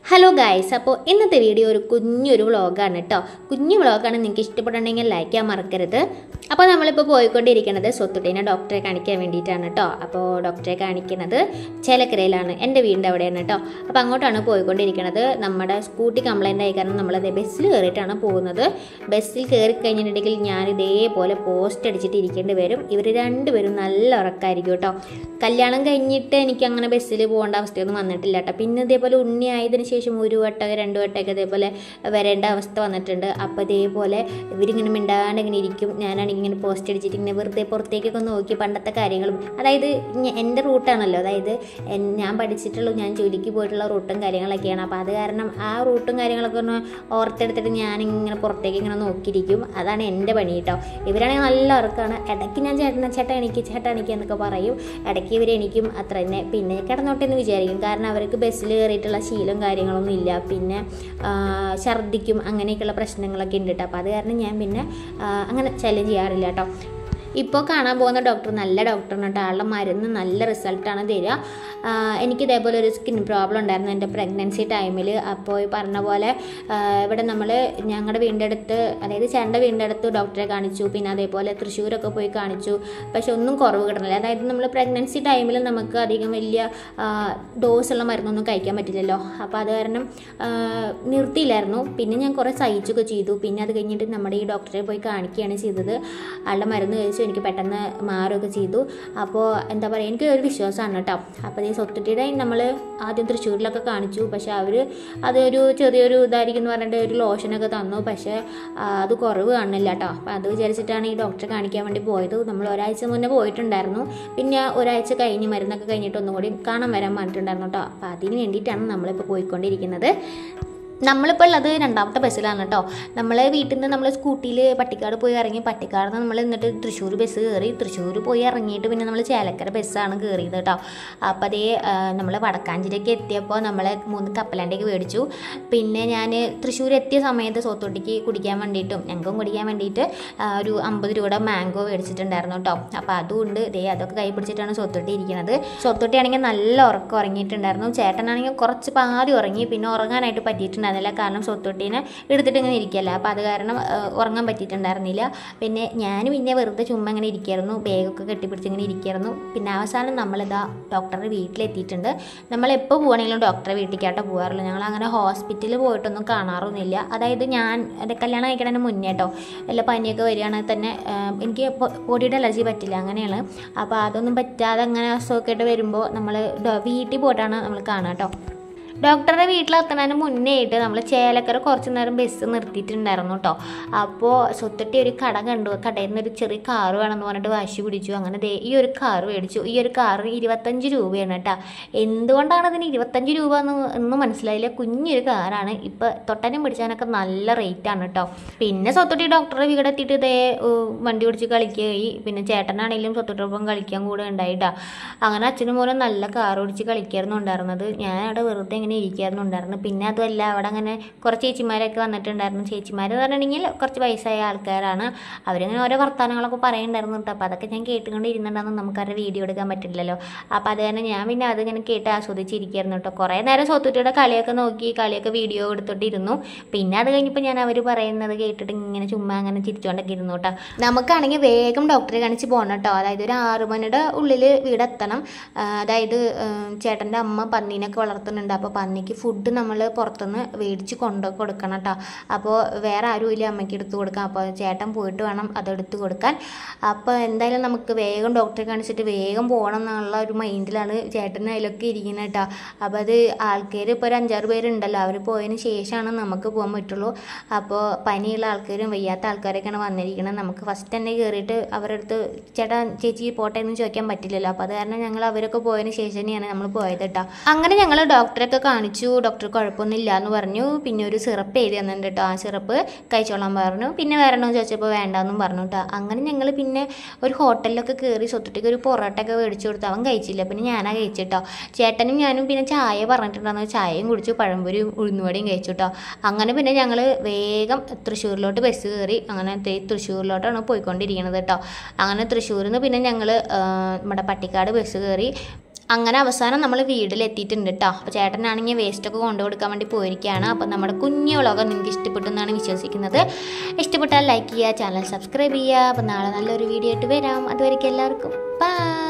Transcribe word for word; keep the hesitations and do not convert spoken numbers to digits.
Hello guys, അപ്പോൾ ഇന്നത്തെ video ഒരു കുഞ്ഞൊരു വ്ളോഗാണ് കേട്ടോ. കുഞ്ഞു വ്ളോഗാണ്. നിങ്ങൾക്ക് ഇഷ്ടപ്പെട്ടുണ്ടെങ്കിൽ ലൈക്ക് ചെയ്യാൻ മറക്കരുത്. അപ്പോൾ നമ്മളിപ്പോൾ പോയിക്കൊണ്ടിരിക്കുന്നത് സ്വത്തുട്ടീനെ ഡോക്ടറെ കാണിക്കാൻ വേണ്ടിയിട്ടാണ് കേട്ടോ. അപ്പോൾ ഡോക്ടറെ കാണിക്കുന്നത് ചേലക്കരയിലാണ്, എൻ്റെ വീടിൻ്റെ അവിടെയാണ് കേട്ടോ. അപ്പോൾ അങ്ങോട്ടാണ് പോയിക്കൊണ്ടിരിക്കുന്നത്. നമ്മുടെ സ്കൂട്ടി കംപ്ലൈൻ്റ് ആയി കാരണം നമ്മളത് ബസ്സിൽ കയറിയിട്ടാണ് പോകുന്നത്. ബസ്സിൽ കയറി കഴിഞ്ഞിട്ടുണ്ടെങ്കിൽ ഞാൻ ഇതേപോലെ പോസ്റ്റ് അടിച്ചിട്ട് ഇരിക്കേണ്ടി വരും. ഇവർ രണ്ടുപേരും നല്ല ഉറക്കമായിരിക്കും കേട്ടോ. കല്യാണം കഴിഞ്ഞിട്ട് എനിക്ക് അങ്ങനെ ബസ്സിൽ പോകേണ്ട അവസ്ഥയൊന്നും വന്നിട്ടില്ല കേട്ടോ. പിന്നെ ഇതേപോലെ ഉണ്ണി ആയതിനു ശേഷം ഒരു വട്ടം രണ്ട് വട്ടമൊക്കെ ഇതേപോലെ വരേണ്ട അവസ്ഥ വന്നിട്ടുണ്ട്. അപ്പോൾ ഇതേപോലെ ഇവരിങ്ങനെ മിണ്ടാണ്ട് ഇങ്ങനെ ഇരിക്കും. ഞാനാണെങ്കിൽ ഇങ്ങനെ പോസ്റ്റ് അടിച്ചിട്ട് ഇങ്ങനെ വെറുതെ പുറത്തേക്കൊക്കെ നോക്കി പണ്ടത്തെ കാര്യങ്ങളും, അതായത് എൻ്റെ റൂട്ടാണല്ലോ, അതായത് ഞാൻ പഠിച്ചിട്ടുള്ളൂ, ഞാൻ ജോലിക്ക് പോയിട്ടുള്ള റൂട്ടും കാര്യങ്ങളൊക്കെയാണ്. അപ്പോൾ അത് കാരണം ആ റൂട്ടും കാര്യങ്ങളൊക്കെ ഒന്ന് ഓർത്തെടുത്തിട്ട് ഞാനിങ്ങനെ പുറത്തേക്ക് ഇങ്ങനെ നോക്കിയിരിക്കും. അതാണ് എൻ്റെ പണി കേട്ടോ. ഇവരാണെങ്കിൽ നല്ല ഉറക്കമാണ്. ഇടയ്ക്ക് ഞാൻ ചേട്ടന ചേട്ടൻ എനിക്ക് ചേട്ടൻ എനിക്ക് എന്നൊക്കെ പറയും. ഇടയ്ക്ക് ഇവർ എനിക്കും അത്ര തന്നെ. പിന്നെ കിടന്നോട്ടെന്ന് വിചാരിക്കും, കാരണം അവർക്ക് ബസ്സിൽ കയറിയിട്ടുള്ള ശീലം കാര്യങ്ങളൊന്നും ഇല്ല. പിന്നെ ഛർദ്ദിക്കും, അങ്ങനെയൊക്കെയുള്ള പ്രശ്നങ്ങളൊക്കെ ഉണ്ട് കേട്ടോ. അപ്പോൾ അത് കാരണം ഞാൻ പിന്നെ അങ്ങനെ ശല്യം ചെയ്യാറില്ല കേട്ടോ. ഇപ്പോൾ കാണാൻ പോകുന്ന ഡോക്ടർ നല്ല ഡോക്ടറാണ് കേട്ടോ. ആളുടെ മരുന്ന് നല്ല റിസൾട്ടാണ് തരിക. എനിക്ക് ഇതേപോലെ ഒരു സ്കിൻ പ്രോബ്ലം ഉണ്ടായിരുന്നു എൻ്റെ പ്രഗ്നൻസി ടൈമിൽ. അപ്പോൾ ഈ പറഞ്ഞ പോലെ ഇവിടെ നമ്മൾ ഞങ്ങളുടെ വീടിൻ്റെ അടുത്ത്, അതായത് ചേട്ടൻ്റെ വീടിൻ്റെ അടുത്ത് ഡോക്ടറെ കാണിച്ചു. പിന്നെ അതേപോലെ തൃശ്ശൂരൊക്കെ പോയി കാണിച്ചു. പക്ഷെ ഒന്നും കുറവ് കിട്ടണില്ല. അതായത് നമ്മൾ പ്രഗ്നൻസി ടൈമിൽ നമുക്ക് അധികം വലിയ ഡോസുള്ള മരുന്നൊന്നും കഴിക്കാൻ പറ്റില്ലല്ലോ. അപ്പോൾ അത് കാരണം നിർത്തിയില്ലായിരുന്നു. പിന്നെ ഞാൻ കുറേ സഹിച്ചൊക്കെ ചെയ്തു. പിന്നെ അത് കഴിഞ്ഞിട്ട് നമ്മുടെ ഈ ഡോക്ടറെ പോയി കാണിക്കുകയാണ് ചെയ്തത്. ആളുടെ മരുന്ന് കഴിച്ചു എനിക്ക് പെട്ടെന്ന് മാറുകയൊക്കെ ചെയ്തു. അപ്പോൾ എന്താ പറയുക, എനിക്ക് ഒരു വിശ്വാസമാണ് കേട്ടോ. അപ്പോൾ ഈ സ്വത്തുട്ടിയുടെ നമ്മൾ ആദ്യം തൃശ്ശൂരിലൊക്കെ കാണിച്ചു. പക്ഷേ അവർ അതൊരു ചെറിയൊരു ഇതായിരിക്കും എന്ന് പറഞ്ഞിട്ട് ഒരു ലോഷനൊക്കെ തന്നു. പക്ഷേ അത് കുറവ് കാണില്ല കേട്ടോ. അപ്പോൾ അത് വിചാരിച്ചിട്ടാണ് ഈ ഡോക്ടറെ കാണിക്കാൻ വേണ്ടി പോയത്. നമ്മൾ ഒരാഴ്ച മുന്നേ പോയിട്ടുണ്ടായിരുന്നു. പിന്നെ ഒരാഴ്ച കഴിഞ്ഞ് മരുന്നൊക്കെ കഴിഞ്ഞിട്ട് ഒന്നും കൂടി കാണാൻ വരാൻ പറഞ്ഞിട്ടുണ്ടായിരുന്നു കേട്ടോ. അപ്പോൾ അതിന് വേണ്ടിയിട്ടാണ് നമ്മളിപ്പോൾ പോയിക്കൊണ്ടിരിക്കുന്നത്. നമ്മളിപ്പോൾ ഉള്ളത് രണ്ടാമത്തെ ബസ്സിലാണ് കേട്ടോ. നമ്മൾ വീട്ടിൽ നിന്ന് നമ്മൾ സ്കൂട്ടിയിൽ പട്ടിക്കാട് പോയി ഇറങ്ങി, പട്ടിക്കാട് നിന്ന് നമ്മൾ എന്നിട്ട് തൃശ്ശൂർ ബസ് കയറി. തൃശ്ശൂർ പോയി ഇറങ്ങിയിട്ട് പിന്നെ നമ്മൾ ചേലക്കര ബസ്സാണ് കയറിയത് കേട്ടോ. അപ്പോൾ അതേ നമ്മൾ വടക്കാഞ്ചേരിക്ക് എത്തിയപ്പോൾ നമ്മൾ മൂന്ന് കപ്പലണ്ടിയൊക്കെ മേടിച്ചു. പിന്നെ ഞാൻ തൃശ്ശൂർ എത്തിയ സമയത്ത് സോത്തൊട്ടിക്ക് കുടിക്കാൻ വേണ്ടിയിട്ടും ഞങ്ങൾക്കും കുടിക്കാൻ വേണ്ടിയിട്ട് ഒരു അമ്പത് രൂപയുടെ മാംഗോ മേടിച്ചിട്ടുണ്ടായിരുന്നു കേട്ടോ. അപ്പോൾ അതുകൊണ്ട് ഇതേ അതൊക്കെ കൈ പിടിച്ചിട്ടാണ് സോത്തൊട്ടി ഇരിക്കുന്നത്. സോത്തൊട്ടിയാണെങ്കിൽ നല്ല ഉറക്കം ഉറങ്ങിയിട്ടുണ്ടായിരുന്നു. ചേട്ടനാണെങ്കിൽ കുറച്ച് പാതി ഉറങ്ങി. പിന്നെ ഉറങ്ങാനായിട്ട് പറ്റിയിട്ടുണ്ടായിരുന്നു, കാരണം സ്വത്തുട്ടീനെ എടുത്തിട്ട് ഇങ്ങനെ ഇരിക്കല്ല. അപ്പോൾ അത് കാരണം ഉറങ്ങാൻ പറ്റിയിട്ടുണ്ടായിരുന്നില്ല. പിന്നെ ഞാൻ പിന്നെ വെറുതെ ചുമ്മാ ഇങ്ങനെ ഇരിക്കായിരുന്നു, ബാഗൊക്കെ കെട്ടിപ്പിടിച്ച് ഇങ്ങനെ ഇരിക്കായിരുന്നു. പിന്നെ അവസാനം നമ്മളിതാ ഡോക്ടറുടെ വീട്ടിലെത്തിയിട്ടുണ്ട്. നമ്മളെപ്പോൾ പോവുകയാണെങ്കിലും ഡോക്ടറെ വീട്ടിലേക്കാട്ടോ പോകാറുള്ളൂ. ഞങ്ങൾ അങ്ങനെ ഹോസ്പിറ്റലിൽ പോയിട്ടൊന്നും കാണാറൊന്നുമില്ല. അതായത് ഞാൻ എൻ്റെ കല്യാണം കഴിക്കണതിന് മുന്നേ കേട്ടോ, എല്ലാ പനിയൊക്കെ വരികയാണെങ്കിൽ തന്നെ എനിക്ക് പൊടിയുടെ അലർജി പറ്റില്ല, അങ്ങനെയാണ്. അപ്പോൾ അതൊന്നും പറ്റാതെ അങ്ങനെ അസുഖമൊക്കെ വരുമ്പോൾ നമ്മൾ വീട്ടിൽ പോയിട്ടാണ് നമ്മൾ കാണുക കേട്ടോ. ഡോക്ടറുടെ വീട്ടിലെത്തുന്നതിന് മുന്നേ ആയിട്ട് നമ്മൾ ചേലക്കര കുറച്ച് നേരം ബസ് നിർത്തിയിട്ടുണ്ടായിരുന്നു കേട്ടോ. അപ്പോൾ സ്വത്തുട്ടി ഒരു കട കണ്ടു. കടയിൽ നിന്ന് ഒരു ചെറിയ കാറ് വേണമെന്ന് പറഞ്ഞിട്ട് വാശി പിടിച്ചു. അങ്ങനെ ദേ ഈ ഒരു കാറ് മേടിച്ചു. ഈ ഒരു കാറ് ഇരുപത്തഞ്ച് രൂപയാണ് കേട്ടോ. എന്തുകൊണ്ടാണ് അതിന് ഇരുപത്തഞ്ച് രൂപ എന്ന് ഒന്നും മനസ്സിലായില്ല. കുഞ്ഞൊരു കാറാണ്. ഇപ്പോൾ തൊട്ടനും പിടിച്ചാനൊക്കെ നല്ല റേറ്റാണ് കേട്ടോ. പിന്നെ സ്വത്തുട്ടി ഡോക്ടറുടെ വീട് എത്തിയിട്ട് ഇതേ വണ്ടി പിടിച്ച് കളിക്കുകയായി. പിന്നെ ചേട്ടനാണെങ്കിലും സ്വത്തുട്ടിയൊപ്പം കളിക്കാൻ കൂടെ ഉണ്ടായിട്ടാ. അങ്ങനെ അച്ഛനും മോനും നല്ല കാറ് പിടിച്ച് കളിക്കായിരുന്നു ഉണ്ടായിരുന്നത്. ഞാൻ അവിടെ വെറുതെ ഇങ്ങനെ ഇരിക്കാറുണ്ടായിരുന്നു. പിന്നെ അതുമല്ല, അവിടെ അങ്ങനെ കുറച്ച് ചേച്ചിമാരൊക്കെ വന്നിട്ടുണ്ടായിരുന്നു. ചേച്ചിമാരെന്ന് പറഞ്ഞിട്ടുണ്ടെങ്കിൽ കുറച്ച് വയസ്സായ ആൾക്കാരാണ്. അവരിങ്ങനെ ഓരോ വർത്തമാനങ്ങളൊക്കെ പറയുന്നുണ്ടായിരുന്നു കേട്ടോ. അപ്പോൾ അതൊക്കെ ഞാൻ കേട്ടുകൊണ്ട് ഇരുന്നുണ്ടായിരുന്നു. നമുക്കവരുടെ വീഡിയോ എടുക്കാൻ പറ്റില്ലല്ലോ. അപ്പോൾ അത് തന്നെ ഞാൻ പിന്നെ അതിങ്ങനെ കേട്ട് ആസ്വദിച്ചിരിക്കുകയായിരുന്നു കേട്ടോ. കുറേ നേരം സ്വത്തുട്ടിയുടെ കളിയൊക്കെ നോക്കി കളിയൊക്കെ വീഡിയോ എടുത്തോണ്ടിരുന്നു. പിന്നെ അത് കഴിഞ്ഞപ്പോൾ ഞാൻ അവർ പറയുന്നത് കേട്ടിട്ട് ഇങ്ങനെ ചുമ്മാ അങ്ങനെ ചിരിച്ചുകൊണ്ടൊക്കെ ഇരുന്നു കേട്ടോ. നമുക്കാണെങ്കിൽ വേഗം ഡോക്ടറെ കാണിച്ച് പോകണം കേട്ടോ. അതായത് ഒരു ആറു മണിയുടെ ഉള്ളിൽ വീടെത്തണം. അതായത് ചേട്ടൻ്റെ അമ്മ പന്നീനൊക്കെ വളർത്തുന്നുണ്ട്. അപ്പോൾ പന്നിക്ക് ഫുഡ് നമ്മൾ പുറത്തുനിന്ന് മേടിച്ച് കൊണ്ടു കൊടുക്കണം കേട്ടോ. അപ്പോൾ വേറെ ആരും ഇല്ല അമ്മയ്ക്ക് എടുത്ത് കൊടുക്കാം. അപ്പോൾ ചേട്ടൻ പോയിട്ട് വേണം അതെടുത്ത് കൊടുക്കാൻ. അപ്പോൾ എന്തായാലും നമുക്ക് വേഗം ഡോക്ടറെ കാണിച്ചിട്ട് വേഗം പോകണം എന്നുള്ള ഒരു മൈൻഡിലാണ് ചേട്ടൻ അതിലൊക്കെ ഇരിക്കുന്നത് കേട്ടോ. അപ്പോൾ അത് ആൾക്കാർ ഇപ്പോൾ ഒരു അഞ്ചാറ് പേരുണ്ടല്ലോ, അവർ പോയതിന് ശേഷമാണ് നമുക്ക് പോകാൻ പറ്റുള്ളൂ. അപ്പോൾ പനിയുള്ള ആൾക്കാരും വയ്യാത്ത ആൾക്കാരൊക്കെയാണ് വന്നിരിക്കുന്നത്. നമുക്ക് ഫസ്റ്റ് തന്നെ കയറിയിട്ട് അവരുടെ അടുത്ത് ചേട്ടാ ചേച്ചി പോട്ടെ എന്ന് ചോദിക്കാൻ പറ്റില്ലല്ലോ. അപ്പോൾ അത് കാരണം ഞങ്ങൾ അവരൊക്കെ പോയതിന് ശേഷം തന്നെയാണ് നമ്മൾ പോയത് കേട്ടോ. അങ്ങനെ ഞങ്ങൾ ഡോക്ടറൊക്കെ കാണിച്ചു. ഡോക്ടർ കുഴപ്പമൊന്നുമില്ല എന്ന് പറഞ്ഞു. പിന്നെ ഒരു സിറപ്പ് എഴുതി തന്നിട്ടുണ്ട് കേട്ടോ. ആ സിറപ്പ് കഴിച്ചോളാൻ പറഞ്ഞു. പിന്നെ വേറെ എണ്ണോ ചോദിച്ചപ്പോൾ വേണ്ടെന്നും പറഞ്ഞു കേട്ടോ. അങ്ങനെ ഞങ്ങൾ പിന്നെ ഒരു ഹോട്ടലിലൊക്കെ കയറി സ്വത്തുട്ടിക്ക് ഒരു പൊറോട്ടയൊക്കെ മേടിച്ചു കൊടുത്തു. അവൻ കഴിച്ചില്ല, പിന്നെ ഞാനാ കഴിച്ചിട്ടോ. ചേട്ടനും ഞാനും പിന്നെ ചായ പറഞ്ഞിട്ടുണ്ടായിരുന്നു. ചായയും കുടിച്ചു, പഴംപൊരി ഉഴുന്നുവടയും കഴിച്ചു കേട്ടോ. അങ്ങനെ പിന്നെ ഞങ്ങൾ വേഗം തൃശ്ശൂരിലോട്ട് ബസ് കയറി. അങ്ങനെ തൃശ്ശൂരിലോട്ടാണ് പോയിക്കൊണ്ടിരിക്കുന്നത് കേട്ടോ. അങ്ങനെ തൃശ്ശൂരിൽ നിന്ന് പിന്നെ ഞങ്ങൾ നമ്മുടെ പട്ടിക്കാട് ബസ് കയറി. അങ്ങനെ അവസാനം നമ്മൾ വീട്ടിലെത്തിയിട്ടുണ്ട് കേട്ടോ. അപ്പോൾ ചേട്ടനാണെങ്കിൽ വേസ്റ്റൊക്കെ കൊണ്ടു കൊടുക്കാൻ വേണ്ടി പോയിരിക്കുകയാണ്. അപ്പോൾ നമ്മുടെ കുഞ്ഞു വ്ളോഗ് നിങ്ങൾക്ക് ഇഷ്ടപ്പെട്ടു എന്നാണ് വിശ്വസിക്കുന്നത്. ഇഷ്ടപ്പെട്ടാൽ ലൈക്ക് ചെയ്യുക, ചാനൽ സബ്സ്ക്രൈബ് ചെയ്യുക. അപ്പോൾ നാളെ നല്ലൊരു വീഡിയോ ആയിട്ട് വരാം. അതുവരെയ്ക്കും എല്ലാവർക്കും ബൈ.